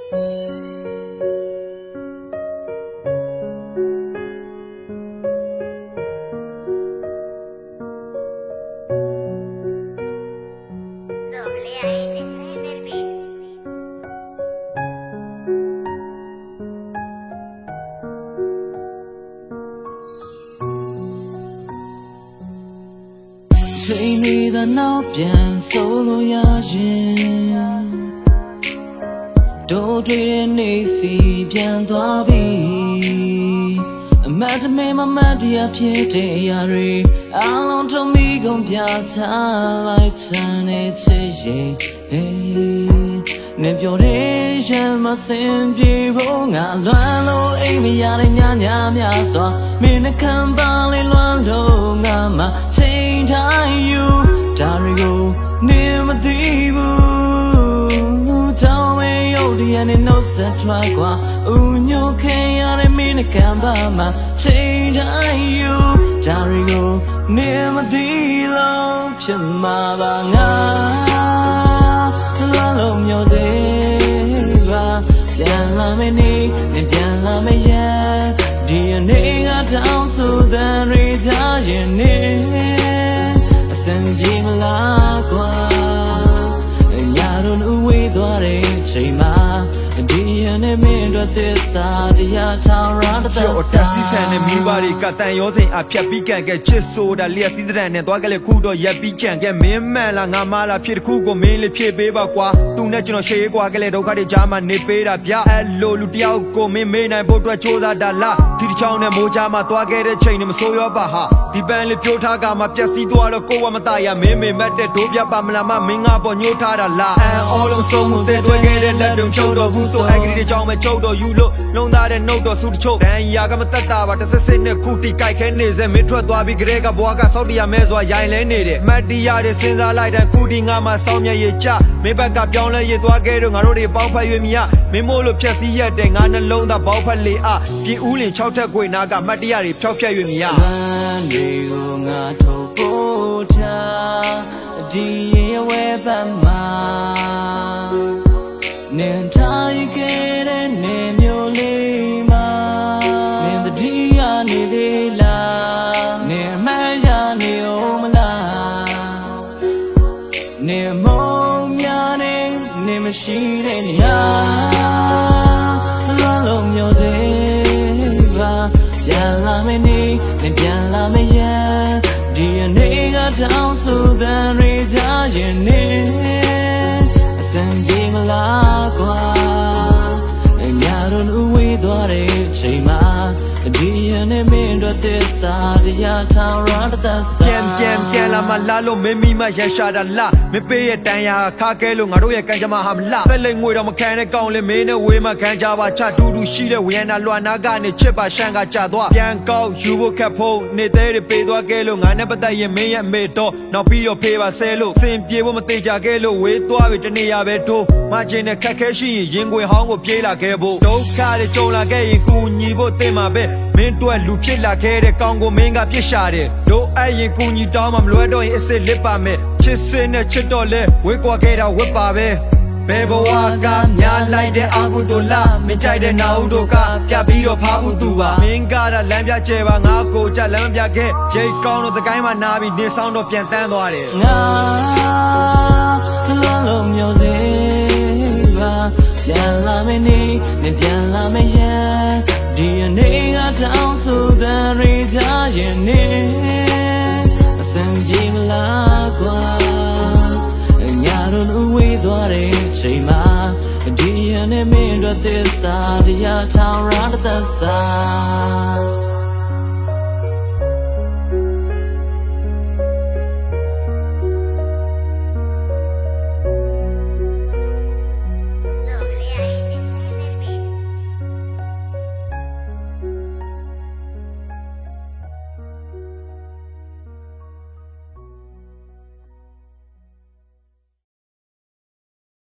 ချိန်တွေသာနောက်ပြန်ဆိုလို့ရရင်တို့တွေနေစီပြန်သွားပြီအမတ်တမဲမမတ်တရားဖြစ်တဲ့အရာတွေအလုံးထုံးပြီးကုန်ပြချလိုက်ချင်နေချင်ရင်နေပြောတဲ့ရမစင်ပြေဖို့ငါလွမ်းလို့အိမ်မရတဲ့ညများစွာမင်းနှခံပါလေလွမ်းလို့ငါမှချိန်တိုင်းယူဒါတွေကိုနေမသိဘူးတောင်းဝဲရုပ်တရားနဲ့နှုတ်ဆက်ထွက်ကွာဦးညိုခင်ရတဲ့မင်းနှခံပါမှချိန်တိုင်းယူဒါတွေကိုနေမသိလို့ဖြစ်မှာပါငါလွမ်းလို့မျိုးသေးပါပြန်လာမယ့်နေ့နဲ့ပြန်လာမယ့်ရက်ဒီနေ့ကတောင်းဆိုတဲ့ရေချရင်နေအစင်ပြေမလားကွာညတော့ဝေးသွားတဲ့ချိန်မှာဒီနေ့မင်းတို့သစ္စာတရားထောင်ရတဲ့တက်စီဆန်နဲ့မိဘတွေကတန်ရောစင်အဖြတ်ပြီးကန်ကဲချစ်ဆိုတာလျက်စီးတဲ့နဲ့သွားကလေးခုတော့ရက်ပြီးကြံကဲမင်းမှန်လားငါမလားဖြစ်တစ်ခုကိုမင်းလေးဖြစ်ပေးပါကွာသူနဲ့ကျွန်တော်ရှေးကွာကလေးဒုက္ခတွေကြားမှာနေပေးတာဗျအဲ့လိုလူတယောက်ကိုမင်းမေးနိုင်ဖို့အတွက်စ조사တာလားဒီတစ်ချောင်းနဲ့မိုးကြားမှာသွားခဲ့တဲ့ချိန်နဲ့မဆိုးရောပါဟာဒီပန်းလေးပြိုးထားကမှပျက်စီးသွားတော့ကိုယ်ကမตายရမင်းမေမတ်တဲ့ဒိုးပြပါမလားမမင်းငါပေါ်ညှိုးထားတာလားအော်လုံးစုံမှုတဲ့တွေ့ခဲ့တဲ့လက်တွင်ဖြုတ်တော့ဘူးဆိုအဲ့ဒီကြောင့်ပဲချုပ်တော့ယူလို့လုံးသားတဲ့နှုတ်တော်စုတချို့တန်ရာကမတက်တာပါတစ်စစ်စစ်နဲ့ခုတီကြိုက်ခဲနေစေမင်းထွက်သွားပြီးကြဲကဘွားကစောက်တရားမဲစွာရိုင်လဲနေတယ်မတ်တရားတွေစဉ်းစားလိုက်တဲ့ခုတီငါမှစောင်းမြရဲ့ကြမင်းဘက်ကပြောင်းလဲရသွားခဲ့တော့ငါတို့တွေပေါင်းဖက်ရွေးမြမင်းမို့လို့ဖြက်စီးရက်တဲ့ငါနှလုံးသားပေါင်းဖက်လေပြေဦးလင်6ထက်ခွေနာကမတ်တရားတွေဖျောက်ဖျက်ရွေးမြတွေကိုငါထုတ်ဖို့ထားဒီရဲ့ဝဲပတ်မှာနေတိုင်းခဲ့တဲ့နေမျိုးလေးမှာနေတတိယနေသေးလားနေမှန်းရနေဦးမလားနေမုံများနေမရှိတဲ့နေရာလွမ်းလို့မျိုးသေးပါပြန်လာမယ့်နေ့နဲ့ပြန်လာမယ့်ရက်ဒီနေ့ကတောင်းဆိုတဲ့ရေချရင်နေအစင်ပြေမလားကွာညတော့ဝေးသွားတဲ့ချိန်မှာဒီနေ့မင်းတို့သစ္စာတရားထောင်ရတဲ့ပြန်လာမလားလို့မင်းမိမရရှာတာလားမပေးရဲ့တန်ရာခါကဲလို့ငါတို့ရဲ့ကံကြမ္မာဟာမလားသက်လိမ်ငွေတော့မခံတဲ့ကောင်းလေမင်းနဲ့ဝေးမခံကြပါချတူတူရှိတဲ့ဝေယနာလွှမ်းနာကနေချစ်ပါရှမ်းကကြသွားပြန်ကောက်ယူဖို့ခက်ဖို့နေသေးတွေပေးသွားခဲ့လို့ငါနဲ့ပတ်သက်ရင်မင်းရဲ့မေတော့နောက်ပြီးတော့ဖေးပါဆဲလို့စင်ပြေဖို့မသေးကြခဲ့လို့ဝေးသွားပြီတနေ့ရပဲတို့မချင်းနဲ့ခက်ခဲရှိရင်ရင်ခွေဟောင်းကိုပြေးလာခဲ့ဖို့ဒုက္ခတွေကြုံလာခဲ့ရင်ကူညီဖို့တင်မှာပဲမင်းတို့လူဖြစ်လာခဲ့တဲ့ကောင်းကိုမင်းကပြစ်ရှာတယ်တို့အဲ့ရင်ကူညီတောင်းမှမလွဲတော့ရင်အစ်စ်လစ်ပါမယ်ချစ်စင်းနဲ့ချစ်တော့လဲဝေးကွာခဲ့တာဝတ်ပါပဲဘယ်ဘဝကများလိုက်တဲ့အကုသိုလ်လားမင်းကြိုက်တဲ့နာဟုတို့ကပြပြီးတော့ဖားဘူးသူပါမင်းကလမ်းပြကျဲပါငါကိုကြလမ်းပြခဲ့ရိတ်ကောင်းတော့တကိုင်းမှနာပြီးနေဆောင်တော့ပြန်တန်းသွားတယ်ငါလုံးမျိုးသေးပါပြန်လာမယ့်နေ့နဲ့ပြန်လာမယ့်ရက်ဒီနေ့ကတောင်းဆိုတဲ့ရေချရင်နေအစင်ပြေမလားကွာညတော့ဝေးသွားတဲ့ချိန်မှာဒီနေ့မင်းတို့သစ္စာတရားထောင်ရတဲ့